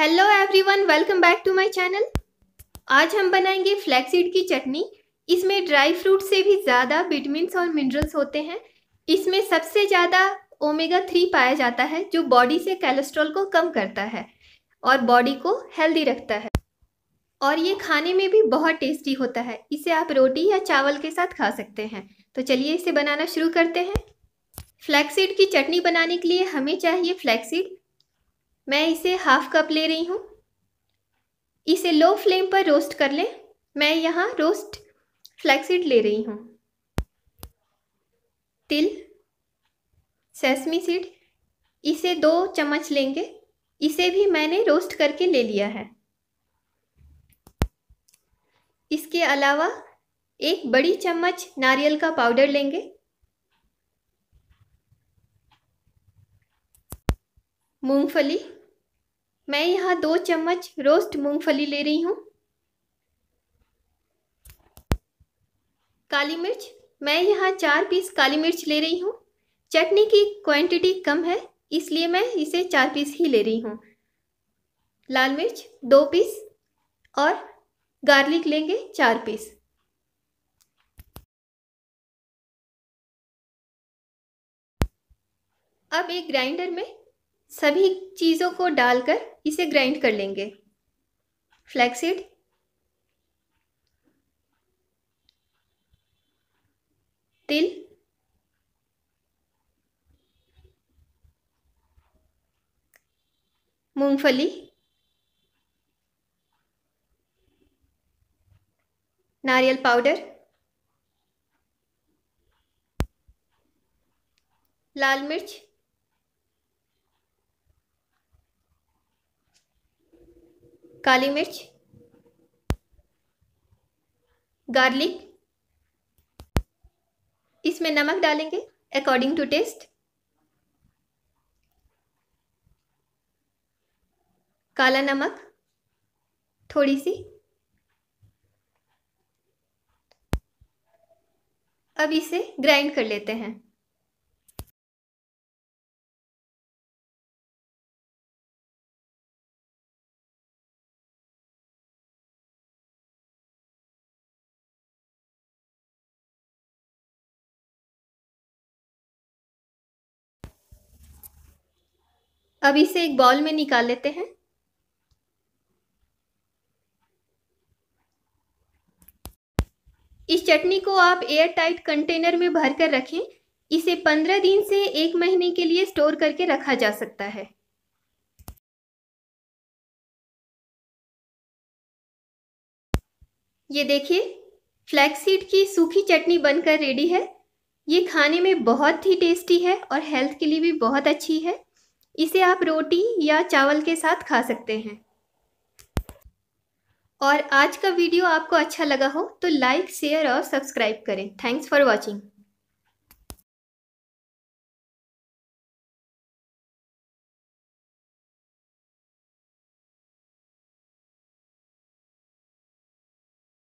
Hello everyone, welcome back to my channel. आज हम बनाएंगे फ्लैक्सीड की चटनी। इसमें ड्राई फ्रूट से भी ज़्यादा विटामिन्स और मिनरल्स होते हैं। इसमें सबसे ज़्यादा ओमेगा 3 पाया जाता है, जो बॉडी से कोलेस्ट्रॉल को कम करता है और बॉडी को हेल्दी रखता है। और ये खाने में भी बहुत टेस्टी होता है। इसे आप रोटी या चावल के साथ खा सकते हैं। तो चलिए इसे बनाना शुरू करते हैं। फ्लैक्सीड की चटनी बनाने के लिए हमें चाहिए फ्लैक्सीड। मैं इसे हाफ कप ले रही हूँ। इसे लो फ्लेम पर रोस्ट कर लें। मैं यहाँ रोस्ट फ्लैक्सीड ले रही हूँ। तिल, सेसमी सीड, इसे 2 चम्मच लेंगे। इसे भी मैंने रोस्ट करके ले लिया है। इसके अलावा 1 बड़ी चम्मच नारियल का पाउडर लेंगे। मूंगफली, मैं यहाँ 2 चम्मच रोस्ट मूंगफली ले रही हूँ। काली मिर्च, मैं यहाँ 4 पीस काली मिर्च ले रही हूँ। चटनी की क्वांटिटी कम है, इसलिए मैं इसे 4 पीस ही ले रही हूँ। लाल मिर्च 2 पीस और गार्लिक लेंगे 4 पीस। अब एक ग्राइंडर में सभी चीज़ों को डालकर इसे ग्राइंड कर लेंगे। फ्लैक्सीड, तिल, मूंगफली, नारियल पाउडर, लाल मिर्च, काली मिर्च, गार्लिक, इसमें नमक डालेंगे अकॉर्डिंग टू टेस्ट, काला नमक थोड़ी सी। अब इसे ग्राइंड कर लेते हैं। अब इसे एक बाउल में निकाल लेते हैं। इस चटनी को आप एयर टाइट कंटेनर में भर कर रखें। इसे 15 दिन से 1 महीने के लिए स्टोर करके रखा जा सकता है। ये देखिए, फ्लैक्सीड की सूखी चटनी बनकर रेडी है। ये खाने में बहुत ही टेस्टी है और हेल्थ के लिए भी बहुत अच्छी है। इसे आप रोटी या चावल के साथ खा सकते हैं। और आज का वीडियो आपको अच्छा लगा हो तो लाइक, शेयर और सब्सक्राइब करें। Thanks for watching.